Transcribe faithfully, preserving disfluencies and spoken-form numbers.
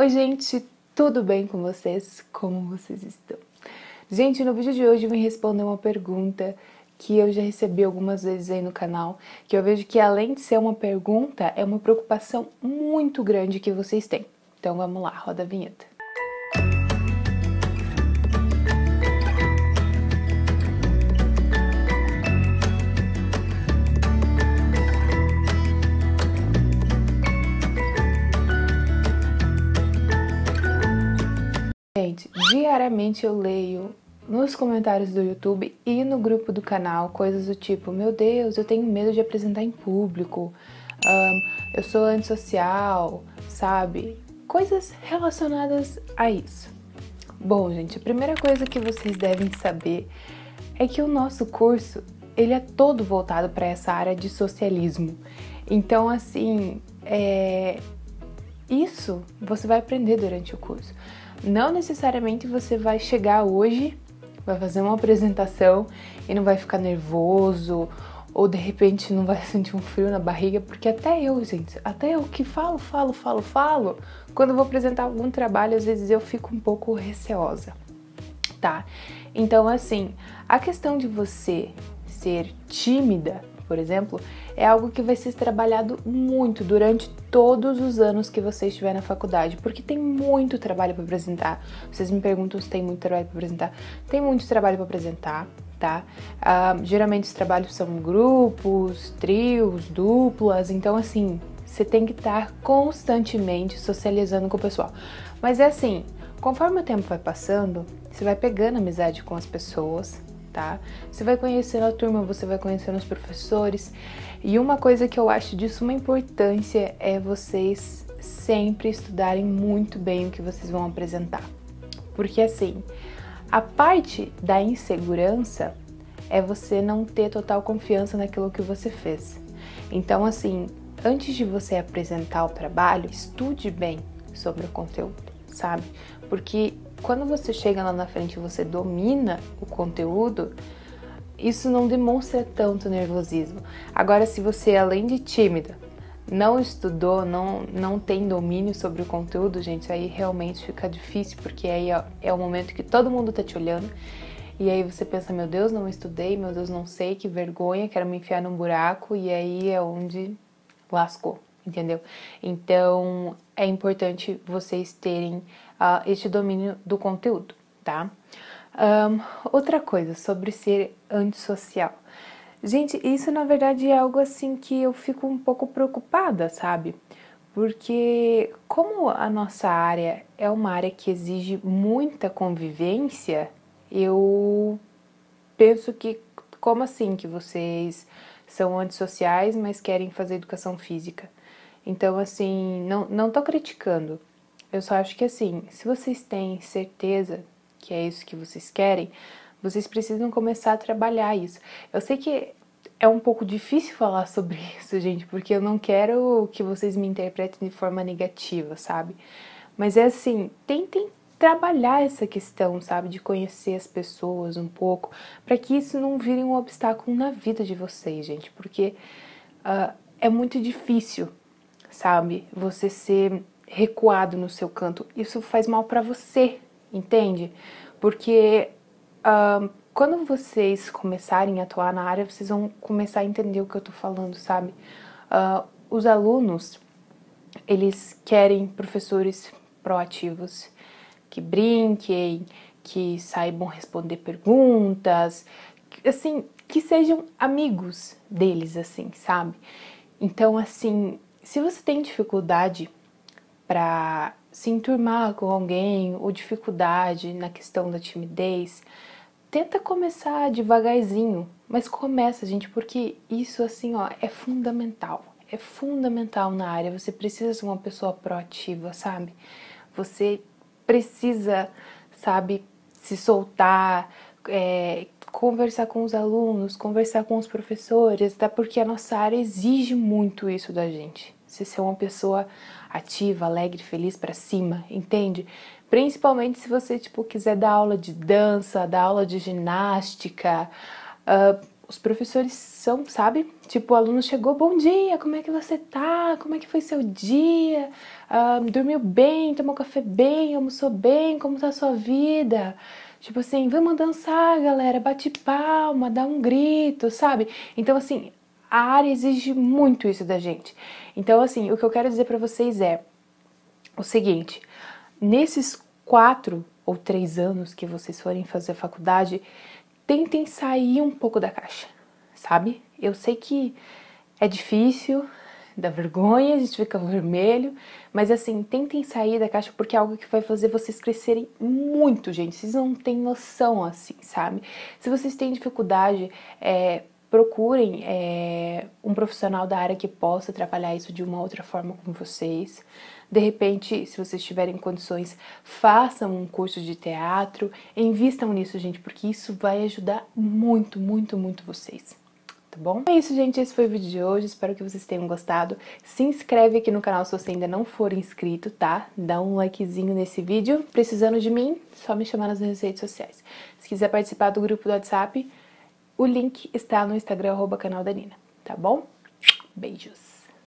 Oi gente, tudo bem com vocês? Como vocês estão? Gente, no vídeo de hoje eu vim responder uma pergunta que eu já recebi algumas vezes aí no canal, que eu vejo que além de ser uma pergunta, é uma preocupação muito grande que vocês têm. Então vamos lá, roda a vinheta. Gente, diariamente eu leio nos comentários do YouTube e no grupo do canal coisas do tipo: meu Deus, eu tenho medo de apresentar em público, um, eu sou antissocial, sabe? Coisas relacionadas a isso. Bom, gente, a primeira coisa que vocês devem saber é que o nosso curso, ele é todo voltado para essa área de socialismo. Então, assim, é... isso você vai aprender durante o curso. Não necessariamente você vai chegar hoje, vai fazer uma apresentação e não vai ficar nervoso, ou de repente não vai sentir um frio na barriga, porque até eu, gente, até eu que falo, falo, falo, falo, quando eu vou apresentar algum trabalho, às vezes eu fico um pouco receosa, tá? Então, assim, a questão de você ser tímida, por exemplo, é algo que vai ser trabalhado muito durante todos os anos que você estiver na faculdade, porque tem muito trabalho para apresentar. Vocês me perguntam se tem muito trabalho para apresentar. Tem muito trabalho para apresentar, tá? Uh, geralmente os trabalhos são grupos, trios, duplas, então assim, você tem que estar constantemente socializando com o pessoal. Mas é assim, conforme o tempo vai passando, você vai pegando amizade com as pessoas, tá? Você vai conhecendo a turma, você vai conhecendo os professores. E uma coisa que eu acho de suma importância é vocês sempre estudarem muito bem o que vocês vão apresentar. Porque assim, a parte da insegurança é você não ter total confiança naquilo que você fez. Então assim, antes de você apresentar o trabalho, estude bem sobre o conteúdo, sabe? Porque quando você chega lá na frente e você domina o conteúdo, isso não demonstra tanto nervosismo. Agora, se você, além de tímida, não estudou, não, não tem domínio sobre o conteúdo, gente, aí realmente fica difícil, porque aí ó, é o momento que todo mundo tá te olhando, e aí você pensa: meu Deus, não estudei, meu Deus, não sei, que vergonha, quero me enfiar num buraco, e aí é onde lascou, entendeu? Então, é importante vocês terem uh, este domínio do conteúdo, tá? Um, outra coisa sobre ser antissocial. Gente, isso na verdade é algo assim que eu fico um pouco preocupada, sabe? Porque como a nossa área é uma área que exige muita convivência, eu penso que, como assim que vocês são antissociais, mas querem fazer educação física? Então, assim, não, não tô criticando. Eu só acho que, assim, se vocês têm certeza que é isso que vocês querem, vocês precisam começar a trabalhar isso. Eu sei que é um pouco difícil falar sobre isso, gente, porque eu não quero que vocês me interpretem de forma negativa, sabe? Mas é assim, tentem trabalhar essa questão, sabe, de conhecer as pessoas um pouco, para que isso não vire um obstáculo na vida de vocês, gente, porque uh, é muito difícil, sabe, você ser recuado no seu canto. Isso faz mal para você, entende? Porque uh, quando vocês começarem a atuar na área, vocês vão começar a entender o que eu tô falando, sabe? Uh, os alunos, eles querem professores proativos, que brinquem, que saibam responder perguntas, que, assim, que sejam amigos deles, assim, sabe? Então, assim, se você tem dificuldade para se enturmar com alguém ou dificuldade na questão da timidez, tenta começar devagarzinho, mas começa, gente, porque isso, assim, ó, é fundamental. É fundamental na área. Você precisa ser uma pessoa proativa, sabe? Você precisa, sabe, se soltar, é, conversar com os alunos, conversar com os professores, até porque a nossa área exige muito isso da gente. Você ser uma pessoa ativa, alegre, feliz, pra cima, entende? Principalmente se você, tipo, quiser dar aula de dança, dar aula de ginástica, uh, os professores são, sabe? Tipo, o aluno chegou, bom dia, como é que você tá? Como é que foi seu dia? Ah, dormiu bem? Tomou café bem? Almoçou bem? Como tá a sua vida? Tipo assim, vamos dançar, galera, bate palma, dá um grito, sabe? Então, assim, a área exige muito isso da gente. Então, assim, o que eu quero dizer pra vocês é o seguinte, nesses quatro ou três anos que vocês forem fazer a faculdade, tentem sair um pouco da caixa, sabe? Eu sei que é difícil, dá vergonha, a gente fica vermelho, mas assim, tentem sair da caixa porque é algo que vai fazer vocês crescerem muito, gente. Vocês não têm noção assim, sabe? Se vocês têm dificuldade, é, procurem é, um profissional da área que possa trabalhar isso de uma outra forma com vocês. De repente, se vocês tiverem condições, façam um curso de teatro, invistam nisso, gente, porque isso vai ajudar muito, muito, muito vocês, tá bom? É isso, gente, esse foi o vídeo de hoje, espero que vocês tenham gostado. Se inscreve aqui no canal se você ainda não for inscrito, tá? Dá um likezinho nesse vídeo. Precisando de mim, só me chamar nas minhas redes sociais. Se quiser participar do grupo do WhatsApp, o link está no Instagram, arroba canal da Nina, tá bom? Beijos!